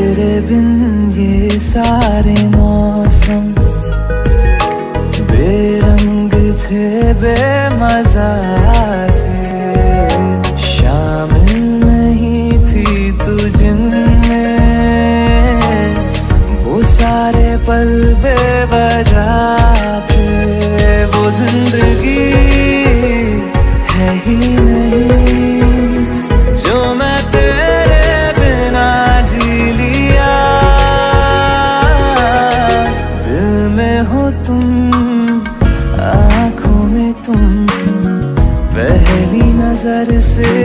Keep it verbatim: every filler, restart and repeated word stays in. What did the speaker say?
तेरे बिन ये सारे मौसम बेरंग थे, बेमजा थे, शामिल नहीं थी तू जिनमें, वो सारे पल बेवजह थे। वो जिंदगी है ही नहीं जो मैं तेरे बिना जी लिया। दिल में हो तुम, आँखों में तुम, पहली नजर से